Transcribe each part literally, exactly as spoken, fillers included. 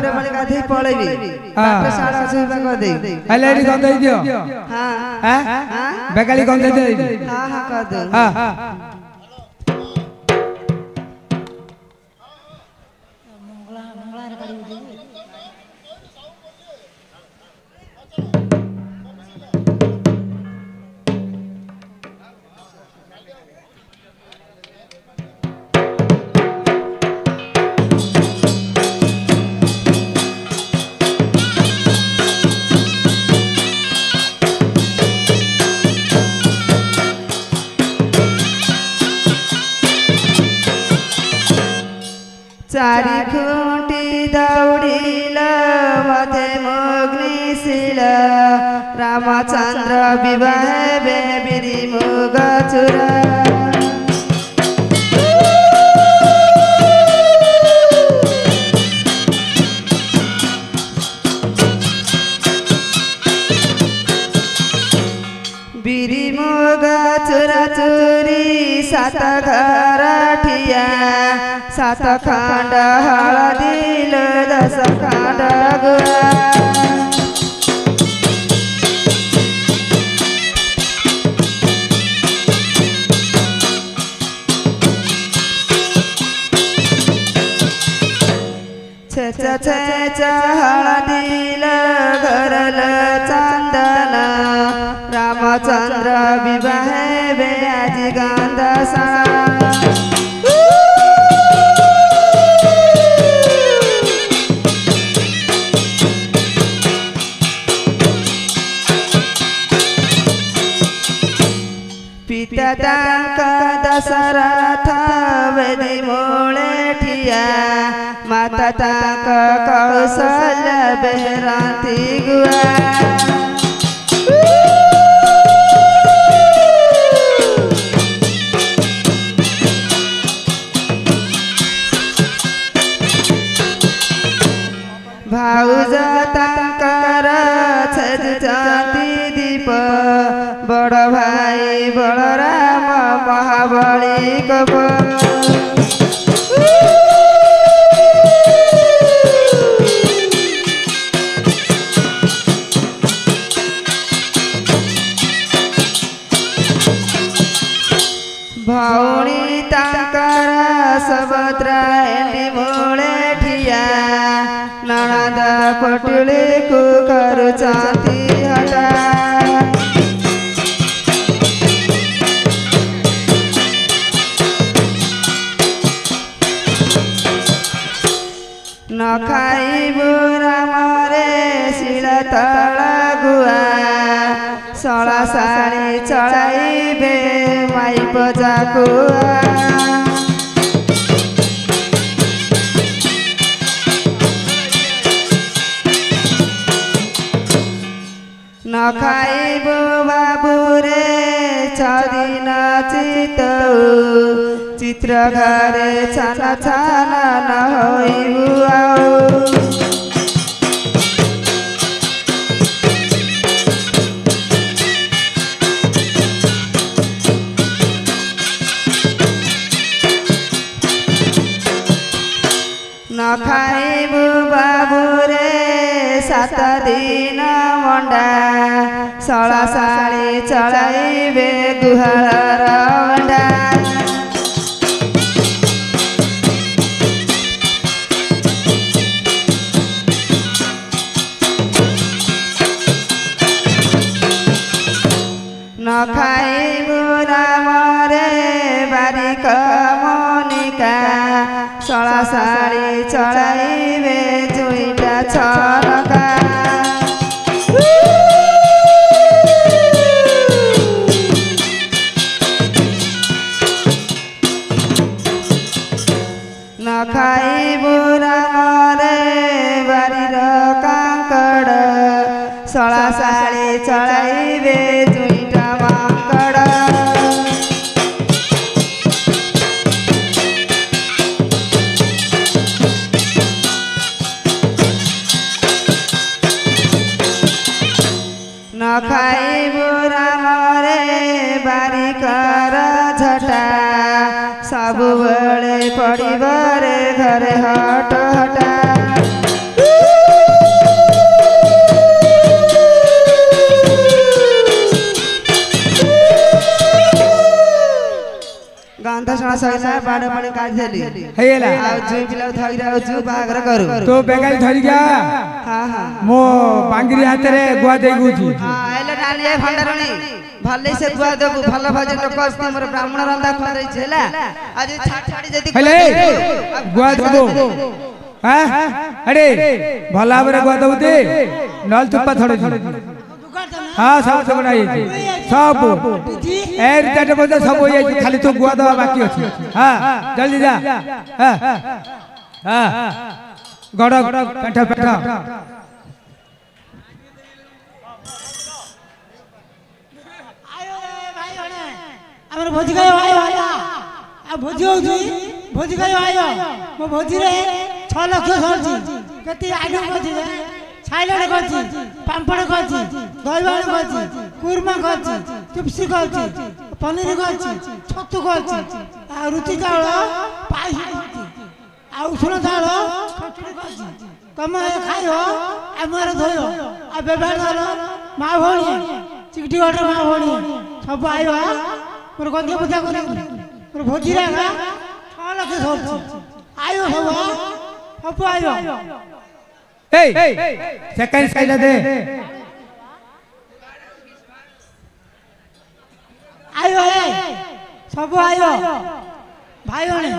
बाटे पळे गाधे पळेबी बाटे साडा सुबा कर दे हेले एडी गंधै दियो हां हां बेकाली गंधै दे हां हां कर दो हां मंगला मंगला रे गाड़ी दे चारी खुंटी दौड़ील मधे मुग्निशील रामचंद्र विवाह बेबिरी मुग चुरा बिरी मुग चुरा चुरी सात घर ठिया सात खंड हळदील दस खंड गुआ छेच छेच हळदील घरल चंदन रामचंद्र विवाह बे आजी गंधसा पिता तांक दशरथ वेदी मूले ठिया माता तांक कौशल्य बेहरांती गुआ भाउज तांकर छेदुचंती दीप बड़ भाई बलराम महाबली कप भौणी तांकर सुभद्रा एंडी मूले ठिया ननद पटुली को करुचंती हटा न खाइबु रामरे शिल तल गुआ सला साड़ी चढ़ाइबे माई पजा कुआ न खाइबु बाबू रे छदिन चितौ चित्र घरे छान छान न होइबु आउ न खाइबु बाबू रे सात दिन मंडा सला साड़ी चढ़ाइबे गुहार अंडा न खाइबु राम रे बारिक मोनिका सला साड़ी चढ़ाइबे जुईटा छलका न खाइबु राम रे बारीर कांकड़ सला साड़ी चढ़ाइबे जुईटा मांकड़ न खाइबु राम रे बारिकर झटा सब बड़े पड़िब रे घरे हट हटा बाड़ बाड़ काट देली हेला आ जुई पिला धई रहउ छु बागर करू तो बेगाली धरि गया हां हां मो बांगरी हाथ रे गुआ दे गुजी हां एले डाली ए भंडारणी भले से गुआ देबु भल भजन लोक अस्ति मोर ब्राह्मण रंदा खरै छेला आज छाड़ छाड़ी जदी हेले गुआ देबो हां अरे भला बरे गुआ देबो दे नल तुप्पा थोड़े हां सब सब बनाई सब एर जट बजे सब होई जाई खाली तो गुआ दवा बाकी अछि हां जल्दी जा हां हां गड़ पेठा पेठा हमर भोजी गयो आयो आया आ भोजी होजी भोजी गयो आयो मो भोजी रे छह लाख सरजी कति आइटम करछि छाइलड करछि पांपड़ करछि दहीबाड़ करछि कुरमा करछि चिप्स करछि पनीर करछि छतु करछि आ रुचि चावल पाइस करछि आ उषुना चावल खचड़ी करछि तमे खाइयो हमर धोयो आ बेबार दलो मा भोणी चिकटी वाटर मा भोणी सब आइयो मोर गंगे पूजा करे मोर भोजी रागा छह लाख सरछि आइयो सब सब आइयो ए सेकंड साइड दे आयो हे सब आयो भाई ओने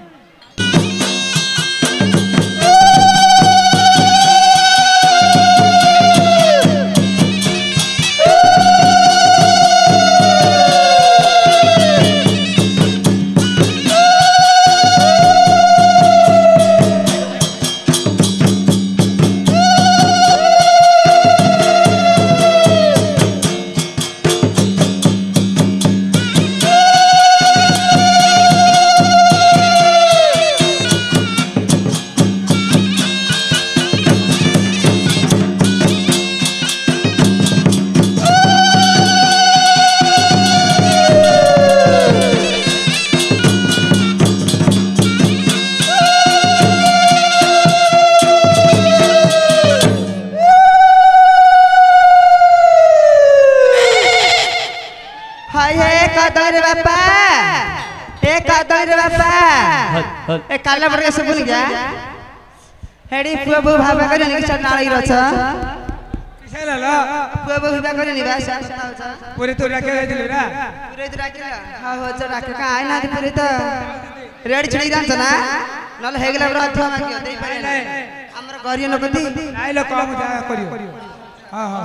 ए काला बड़े से बोल गया हेडी पुआ बो भाबा करे नि छ नाळी रछ किसे लाला पुआ बो भाबा करे नि बासा पूरे तो राखे दिले रा पूरे तो राखे हां हो छ राखे का आइ ना पूरे तो रेड छड़ी रान छ ना नल हे गेला बड़ा अथवा मागियो देई पारे हमर गरियो लोक दी नाइ लोक हम जा करियो हां हां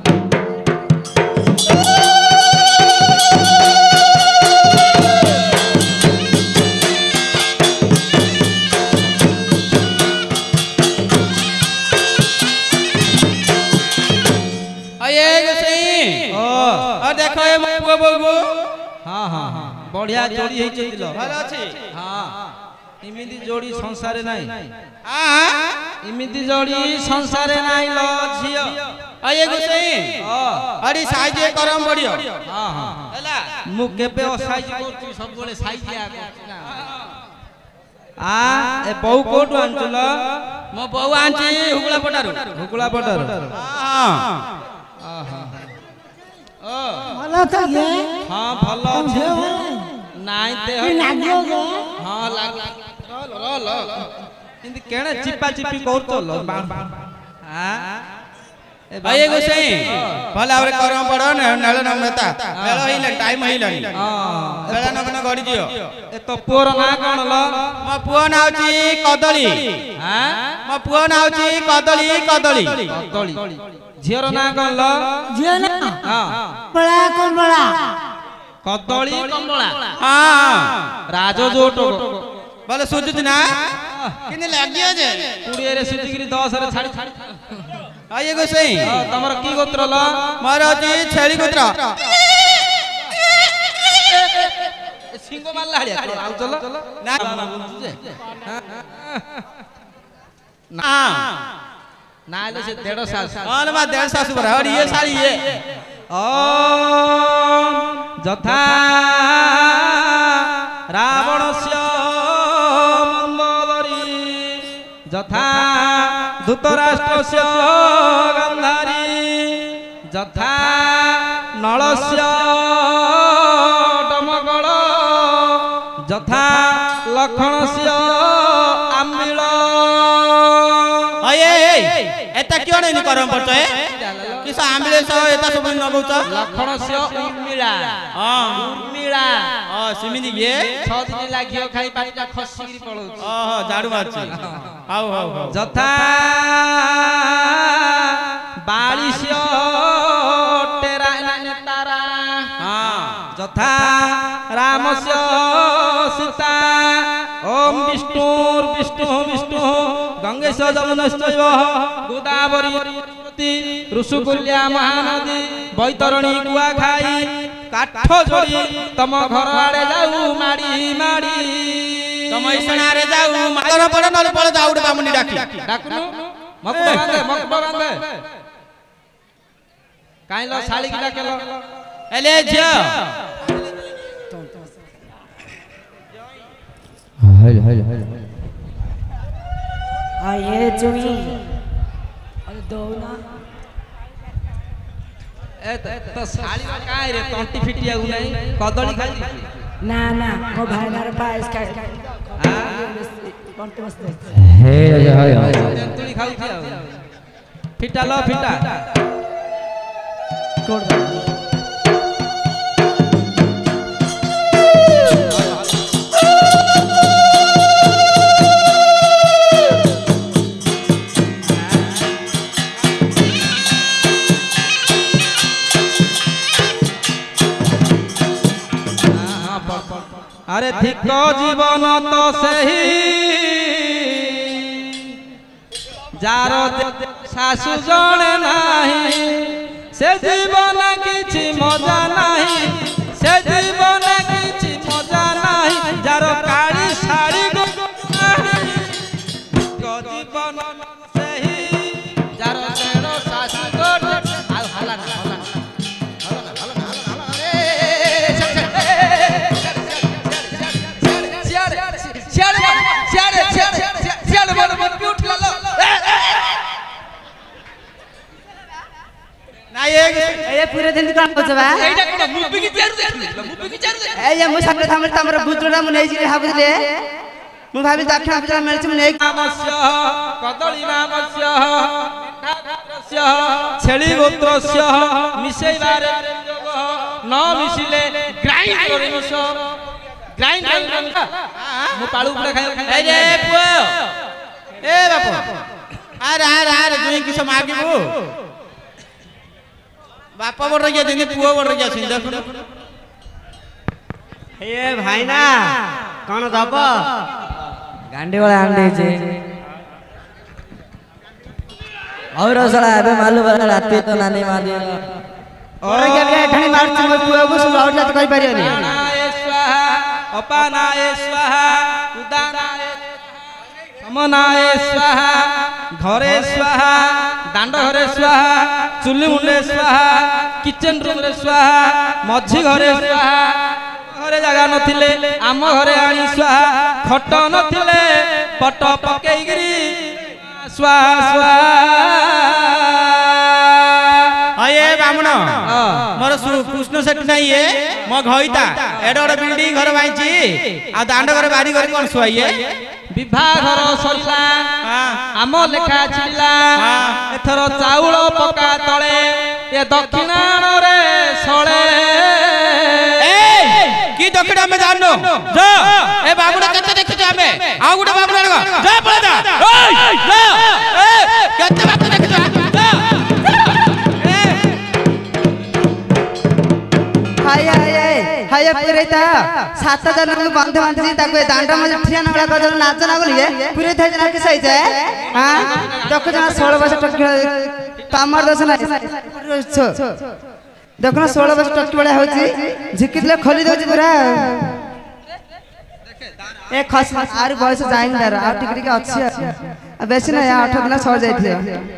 देखो ए पुआ बबू हां हां हां बढ़िया जोड़ी हे चदिलो भलो अछि हां इमिति जोड़ी संसारे नाही हां इमिति जोड़ी संसारे नाही लो झियो आये गोसई हां अरे साइज करम पड़ियो हां हां हैला मु केबे ओ साइज करती सब बोले साइज या आ ए बहु कोट आंचल मो बहु आंची हुगला पटारू हुगला पटारू हां आहा ओ भलो त गे हां भलो छै नाइ देह नागियो गे हां लाग ल ल इंदी केणे चिपा चिपी करतो ल हां आये गोसई भला आवरे करम पड़ो नल नमता बेलो हिल टाइम हिलनी हां बेला नगन गडी दियो ए तो पोर ना कोन ल मो पुओ ना होची कदली हां मो पुओ ना होची कदली कदली कदली झियर ना कोन ल जे ना हां बड़ा कोन बड़ा कदली कमला हां राजो जोटो बोले सुजुत ना किने लागियो जे कुड़िए रे सुजिगिरी दस रे छाड़ी छाड़ी आये गोसई तमर की गोत्र ल मारो जी छेली गोत्र सिंगो मारला हड़िया आउ चलो ना ना नाले से डेढ़ साल हां मा डेढ़ सासु पर और ये साली ये ओम जथा रावणस्य मंगलरी जथा धृतराष्ट्रस्य गंधारी जथा नलस्य डमगळ जथा ଲକ୍ଷଣସ୍ୟ ଆମିଳ अये एता क्यों नहीं करम पड़ता है किस आंबले सो एता सब न बोच ଲକ୍ଷଣସ୍ୟ ଉର୍ମିଳା हां ଉର୍ମିଳା हां सिमिनि ये ଛଅ ଦିନ ଲାଗିବ ଖାଇ ପାଟିଟା ଖସିକିରି ପଳଉଛି ओहो झाड़ू मारछि हाउ हाउ हाउ ଯଥା ବାଳିଶ୍ୟ ଟେରା ତାରା हां ଯଥା ରାମସ୍ୟ ସୀତା ओम विष्णु विष्णु विष्णु गंगेश जमुनश्चैव गोदावरी ऋषुकुल्या महानदी बैतरणी कुआखाई काठ जोड़ी तम घर आड़े जाऊ माड़ी माड़ी तम इसना रे जाऊ मातर पड़ न पड़ जाऊ रे बामुनी डाकी डाकुनु मकुट बांधे मकुट बांधे काई लो साली की डाकेलो एले झियो हल हल हल आये चुई अरे दो ना ए तो साली काई रे तंटी फिटिया गु नहीं कदली खाई ना ना वो भाई मारे पास का हां कौन तो बसते हे हे हे जंतुली खाऊ छी फिटा लो फिटा कोड अरे थिक जीवन तो सही जार सासु जणे नाही से जीवन किछि मजा नाही से जीवन किछि मजा नाही जार काली साड़ी गो नाही थिक जीवन सही जार तेरो सासु गोटे आ हला ना हला ना ये ए पूरे दिन काम करछबा एटा कोन मुवी की चारु देखले मुवी की चारु ए ये मु सामने सामने तमर बुजुरा मु नै जिले हाबुले मु भाबी दक्षिण बुजुरा मेलछि मु नै नामस्य कदली नामस्य नामस्य छेली गोत्रस्य मिसेइबारे जोग न मिसिले ग्राइंड करिनस ग्राइंड करिनस मु पाळु पुडा खाइ ए रे पुओ ए बापू अरे अरे अरे दुई किस मागिबू बापा बोल रही है पुओ बोल रही है देखो ए भाई ना कोन दब गांडी वाला आंडे जे और साला अबे मालूम वाला रात तो नानी मार दिया और के के ठणी मारछ मो पुओ को सब आउट कहि परियोनी नाय स्वाहा अपानाय स्वाहा उदानाय समनाय स्वाहा घरे स्वाहा दांड घरे स्वाहा चुली मुंडे स्वाहा किचन रूम रे स्वाहा मझी घरे स्वाहा घरे जगह नथिले आम घरे आनी स्वाहा खट नथिले पट पकेइगिरी स्वाहा स्वाहा अये बामण मोर कृष्ण सेठ नहीं है मो घइता एड एड बिल्डिंग घर बाइची आ दांड घर बारी घर कोन सुआइए विवाह घर सरिला आम लेखा छिला एथर चाउल पका तळे ए दक्षिणाण रे सळे ए की दक्षिणा में जानो जा ए बाबूडा कते देखि जाबे आ गुडा बाबूडा लगा जा पळा जा ओय जा ए कते बात देखि जा हाय हाय हाय पूरे ता सात जन को बांधे बांधे ताको दांडा में ठिया नगला को जन नाच ना गलिए पूरे थे जना के सही है हां देखो जना सोलह वर्ष टक तामर दस ना देखो ना सोलह वर्ष टक बड़ा होची झिकिले खोली दोची पूरा ए खस आर बयस जाइन दर आ टिक टिक अछि बेसी ना आठ दिन सर जाइथिले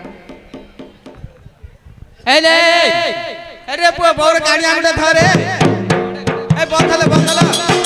ए ले अरे पुओ बोर गाड़ी आगुडा धरे ए बंधले बंधले